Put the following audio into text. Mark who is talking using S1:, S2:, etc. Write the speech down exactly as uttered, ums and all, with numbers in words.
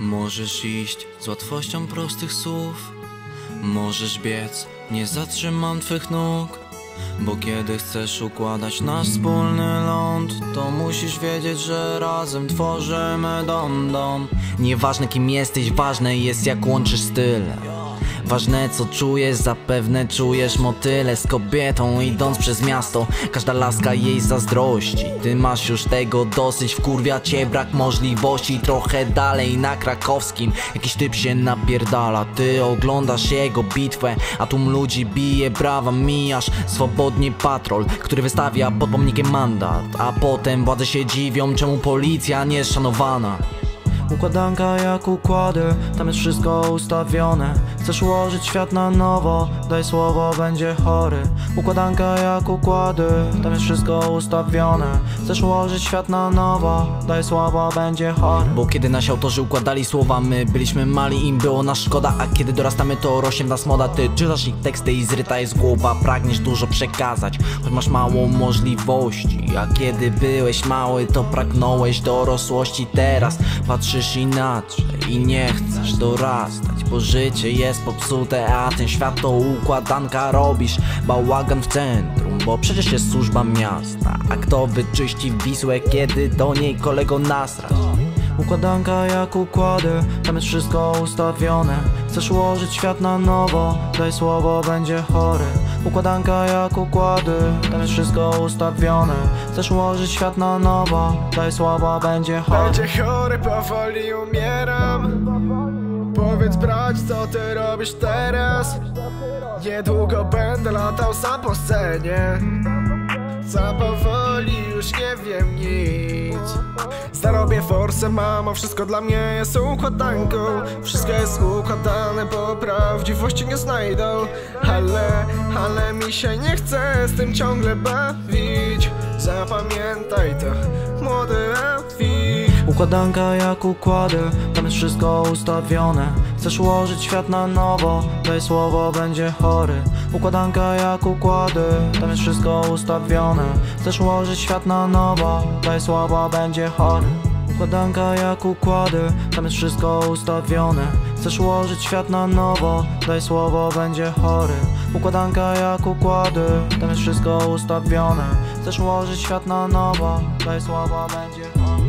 S1: Możesz iść z łatwością prostych słów. Możesz biec, nie zatrzymam twych nóg. Bo kiedy chcesz układać nasz wspólny ląd, to musisz wiedzieć, że razem tworzymy dom, dom. Nieważne kim jesteś, ważne jest jak łączysz style. Ważne co czujesz, zapewne czujesz motyle z kobietą idąc przez miasto. Każda laska jej zazdrości. Ty masz już tego dosyć, wkurwia cię brak możliwości. Trochę dalej na Krakowskim jakiś typ się napierdala. Ty oglądasz jego bitwę, a tłum ludzi bije brawa. Mijasz swobodnie patrol, który wystawia pod pomnikiem mandat. A potem władze się dziwią, czemu policja nie jest szanowana. Układanka jak układy, tam jest wszystko ustawione. Chcesz ułożyć świat na nowo, daj słowo, będzie chory. Układanka jak układy, tam jest wszystko ustawione. Chcesz ułożyć świat na nowo, daj słowo, będzie chory. Bo kiedy nasi autorzy układali słowa, my byliśmy mali, im było nas szkoda. A kiedy dorastamy, to rośnie w nas moda. Ty czytasz ich teksty i zryta jest głowa. Pragniesz dużo przekazać, choć masz mało możliwości. A kiedy byłeś mały, to pragnąłeś dorosłości. Teraz patrzysz inaczej i nie chcesz dorastać, bo życie jest popsute, a ten świat to układanka. Robisz bałagan w centrum, bo przecież jest służba miasta. A kto wyczyści Wisłę, kiedy do niej kolego nasrać? Układanka jak układy, tam jest wszystko ustawione. Chcesz ułożyć świat na nowo, daj słowo, będzie chory. Układanka jak układy, tam jest wszystko ustawione. Chcesz ułożyć świat na nowo, daj słowo, będzie chory.
S2: Będzie chory, powoli umieram. Powiedz brać, co ty robisz teraz. Niedługo będę latał sam po scenie. Sam powoli już nie wiem nic. Zarobię forsę, mamo, wszystko dla mnie jest układanką. Wszystko jest układane, bo prawdziwości nie znajdą. Ale, ale mi się nie chce z tym ciągle bawić. Zapamiętaj to, młody Elfik.
S1: Układanka jak układy, tam jest wszystko ustawione. Chcesz ułożyć świat na nowo, daj słowo, będzie chory. Układanka jak układy, tam jest wszystko ustawione. Chcesz ułożyć świat na nowo, daj słowo, będzie chory. Układanka jak układy, tam jest wszystko ustawione. Chcesz ułożyć świat na nowo, daj słowo, będzie chory. Układanka jak układy, tam jest wszystko ustawione. Chcesz ułożyć świat na nowo, daj słowo, będzie chory.